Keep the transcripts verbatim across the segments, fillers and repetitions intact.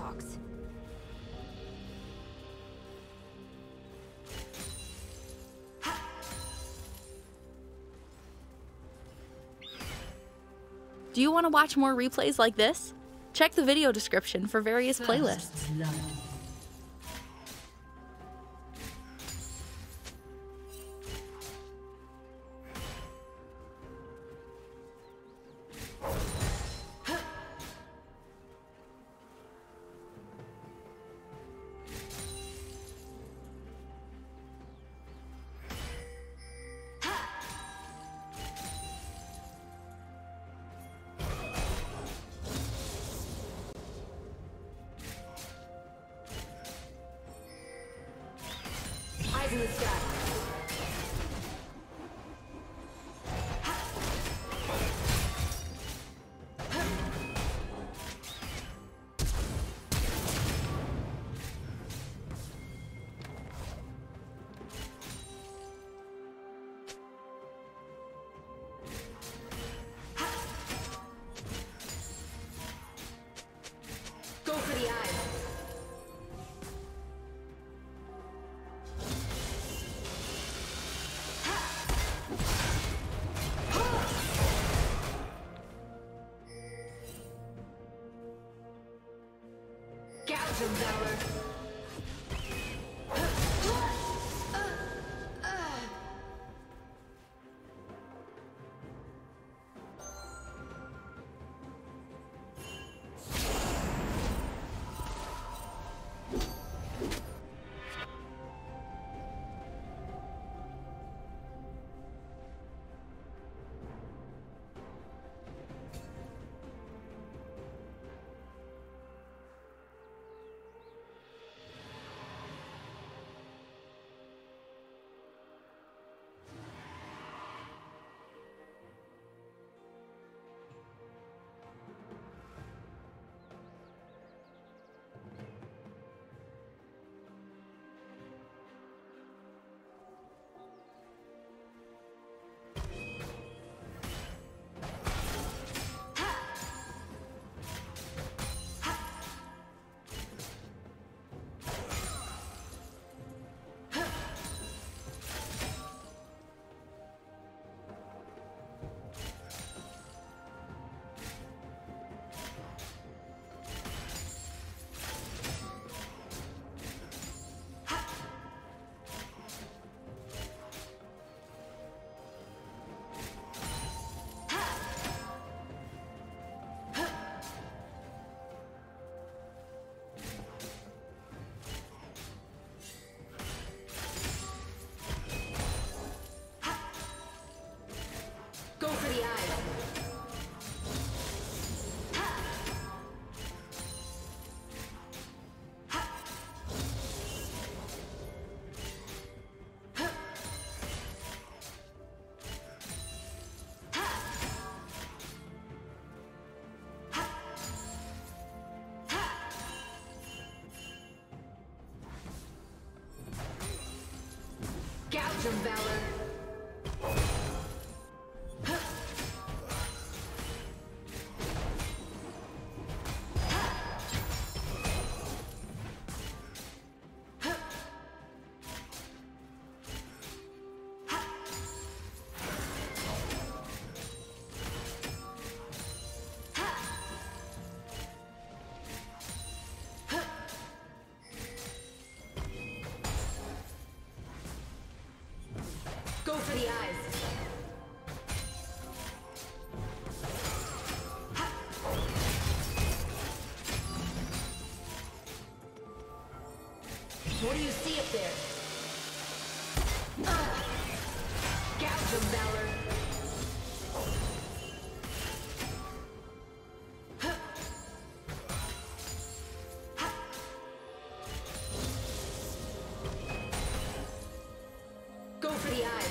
talks. Do you want to watch more replays like this? Check the video description for various playlists. Eyes in the sky. Go for the eyes. Gouge him, Valor. Go for the eyes. Gouge him, Valor. Go for the eyes. What do you see up there? Uh, gouge him, Valor. Go for the eyes.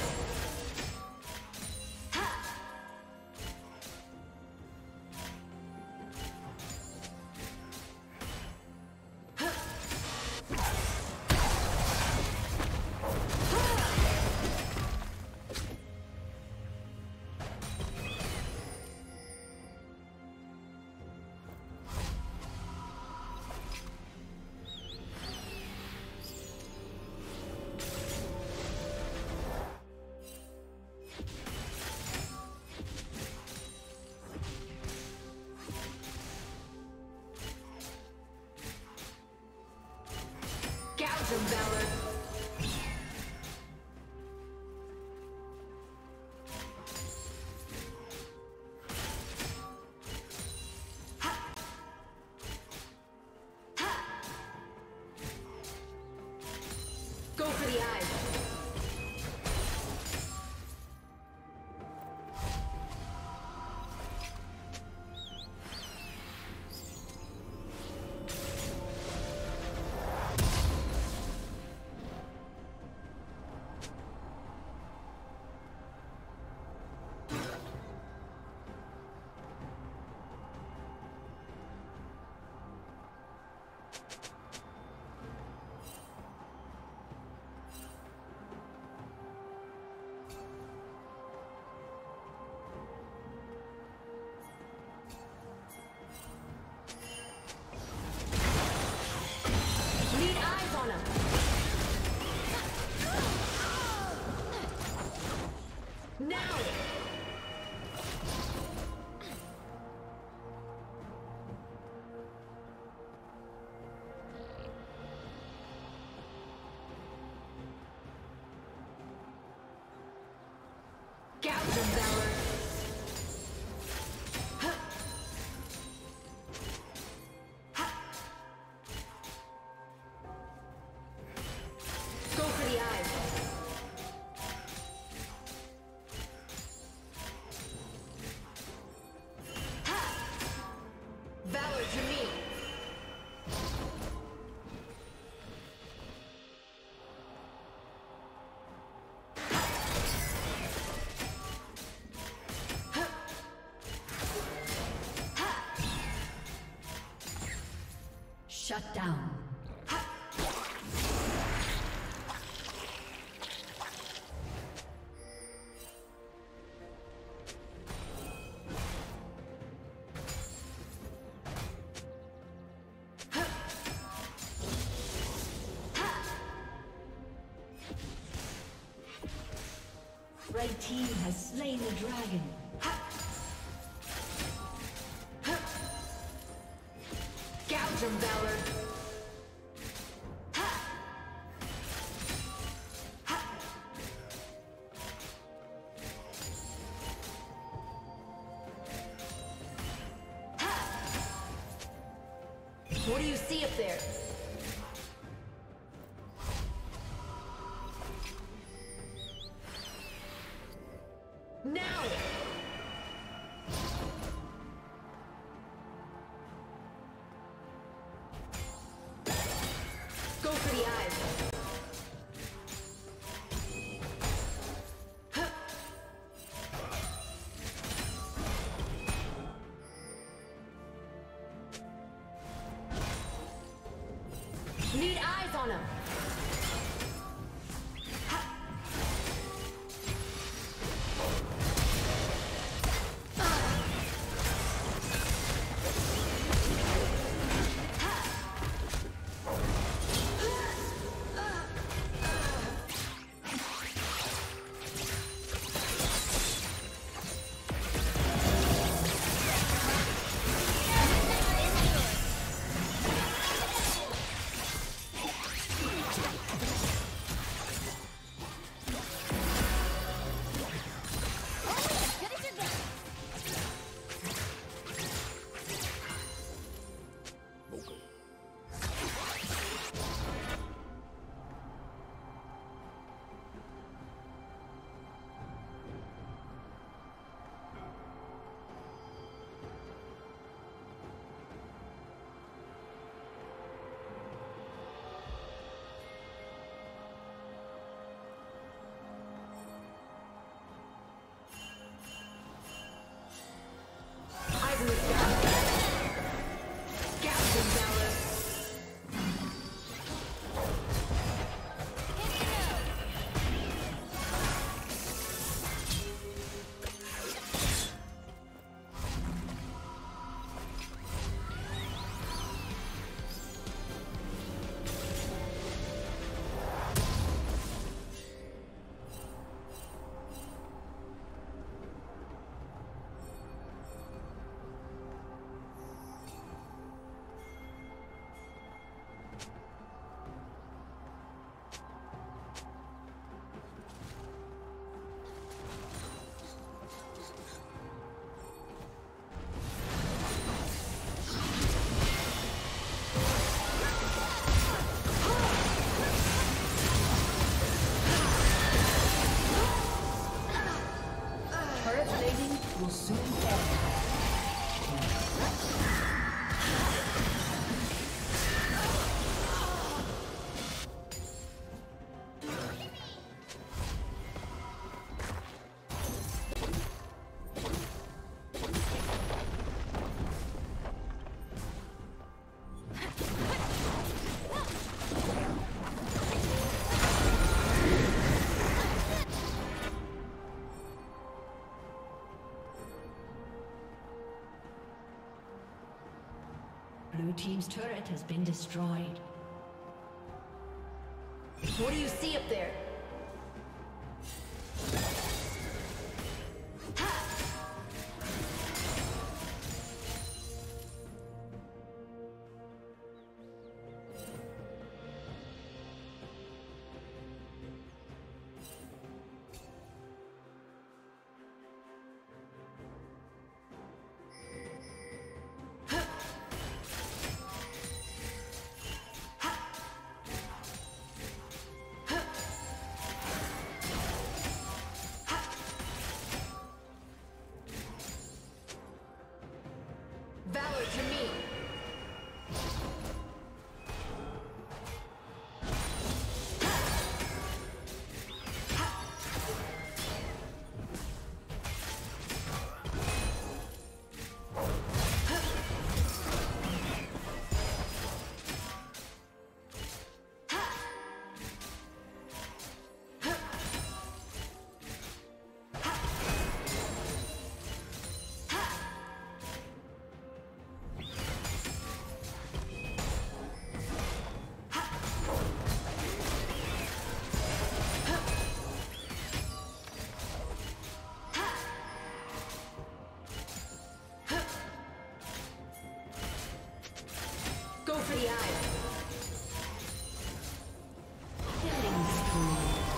Gouge him, Valor. Go for the eyes. Need eyes on him. Now! Gouge him, Valor. Go for the eyes. Ha! Valor to me. Ha! Ha! Shut down. Red team has slain the dragon. Gouge him, Valor. What do you see up there? Now! Go for the eyes. Huh. Need eyes on him. team's turret has been destroyed. What do you see up there? Valor to me. Go for the eyes. Killing spree.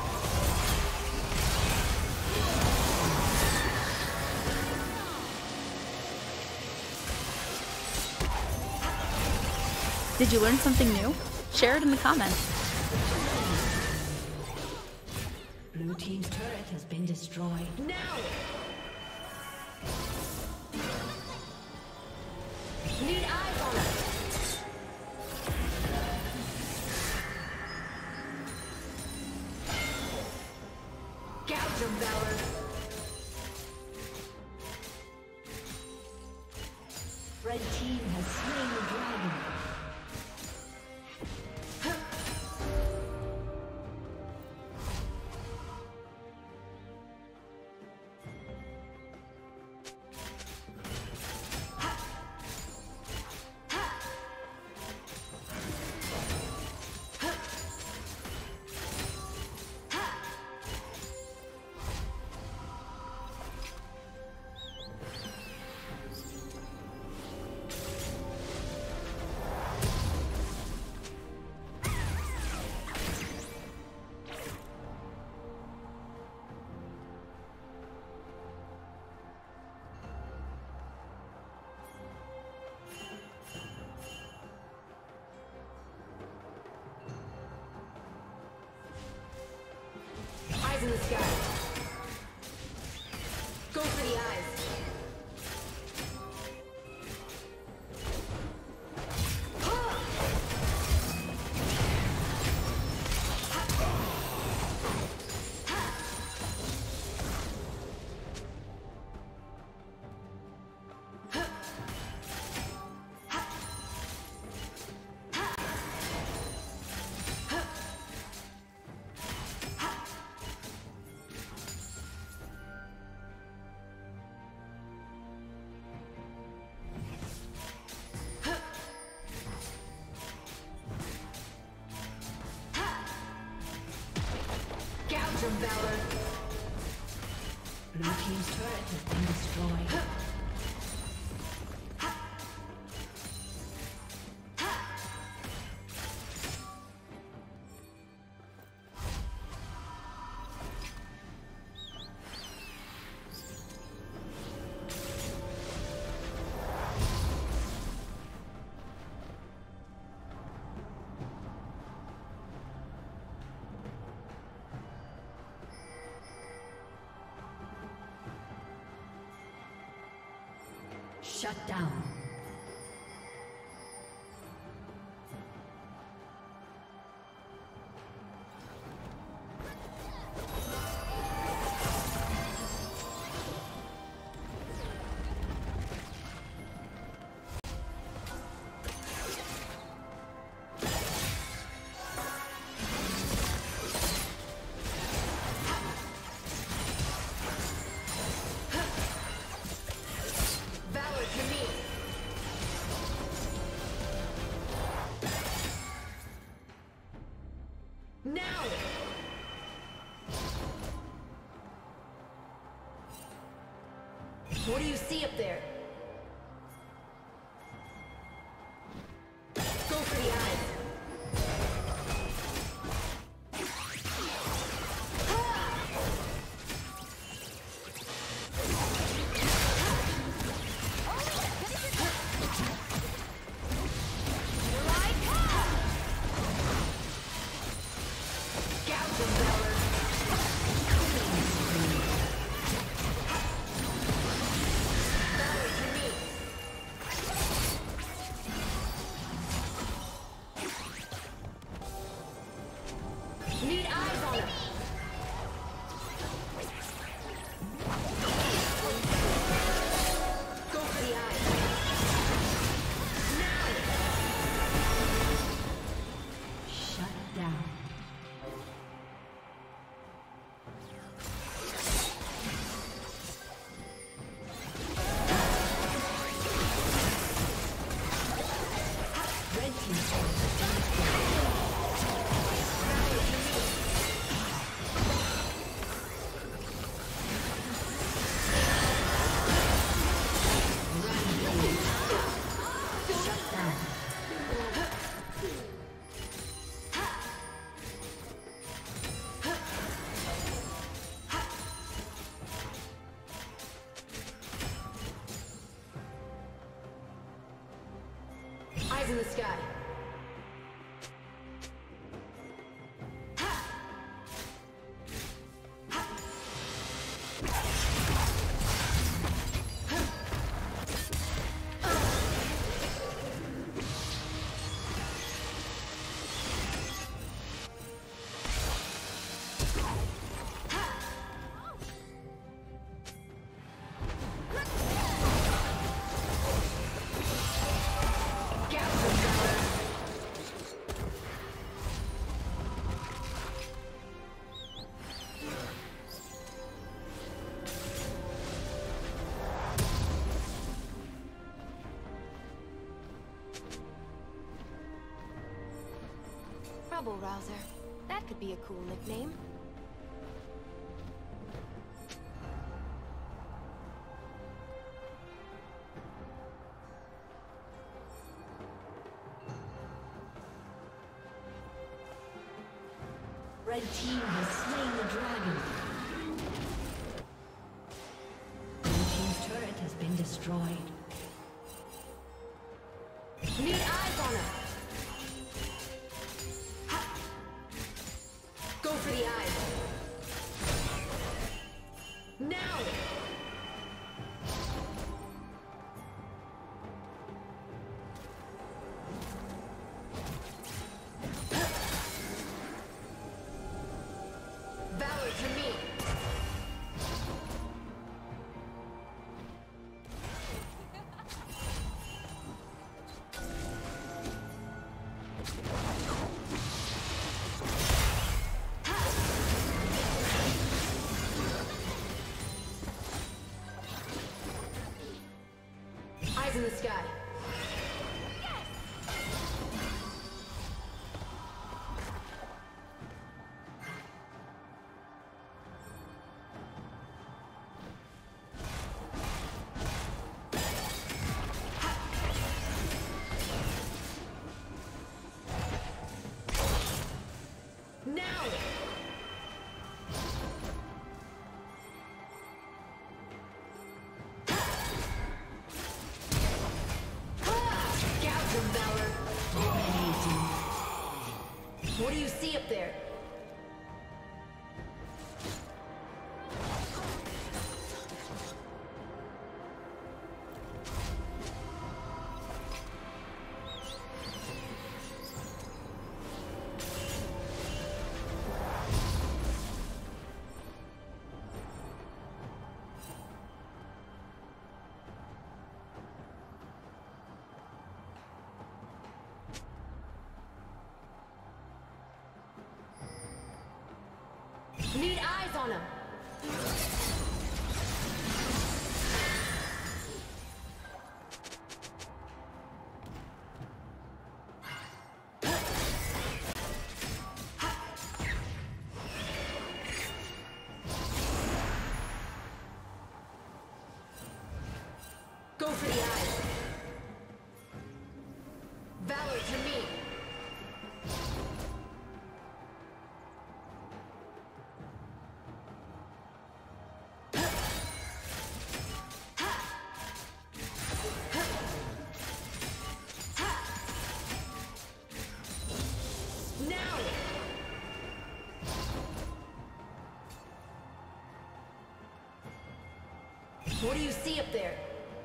Did you learn something new? Share it in the comments. Blue team's turret has been destroyed. Now! Need eyes on us! Gouge them, Valor! Red team has slain the dragon. Eyes in the sky. Go for the eyes. Gouge them, Valor. Blue team's turret has been destroyed. Shut down. Valor to me. What do you see up there? Go for the eyes. Need eyes on him. Go for the eyes. Now. Shut down. Red team's turret has been Eyes in the sky. Trouble Rouser. That could be a cool nickname. Red team has slain the dragon. Blue team's turret has been destroyed. Need eyes on him. Go for the eyes. Now. Valor to me. Eyes in the sky. Now. Gouge him, Valor. What do you see up there? Need eyes on him. What do you see up there?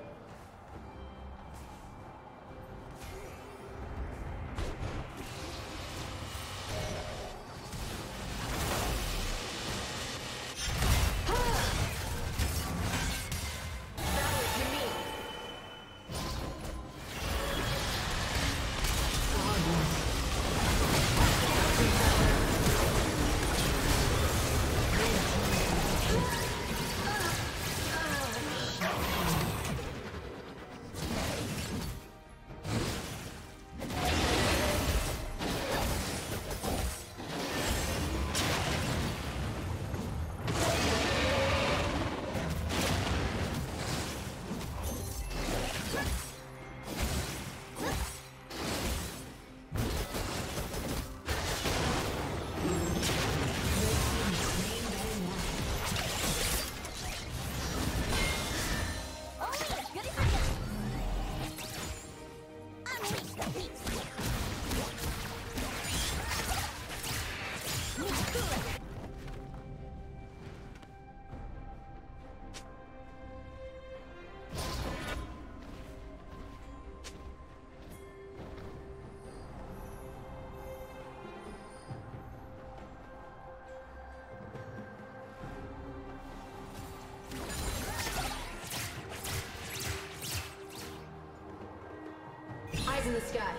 Eyes in the sky.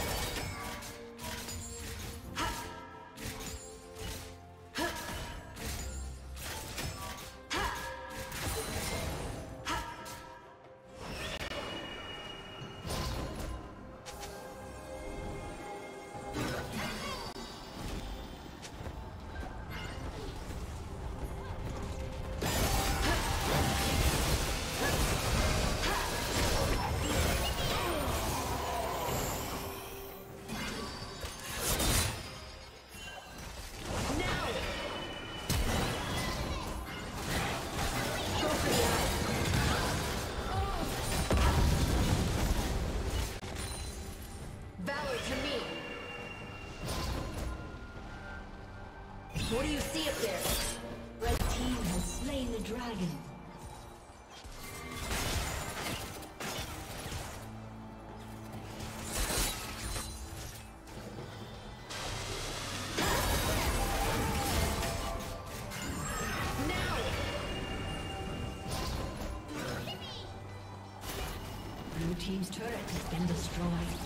What do you see up there? Red team has slain the dragon. Now! Blue team's turret has been destroyed.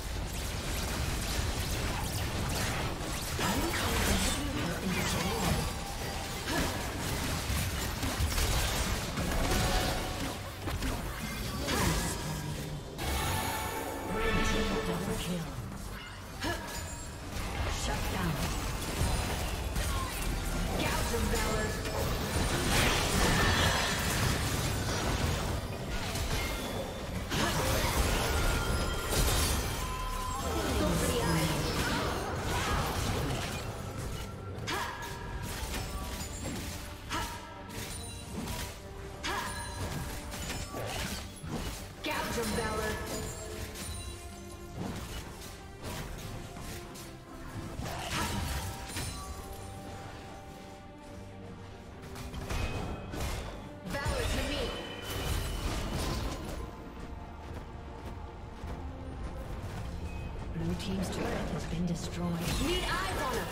Blue team's turret has been destroyed. Need eyes on him!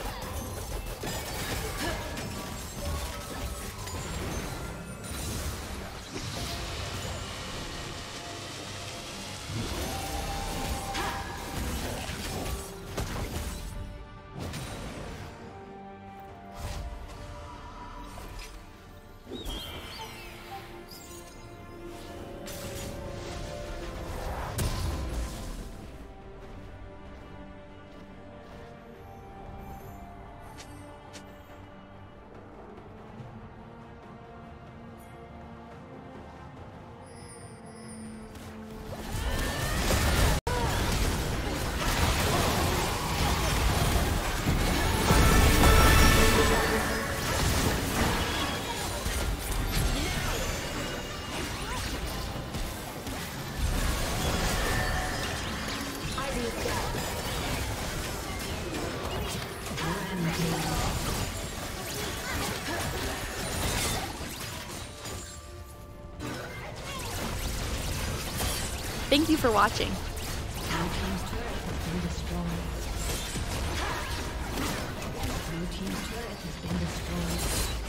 Thank you for watching. Blue team's turret has been destroyed. Blue team's turret has been destroyed.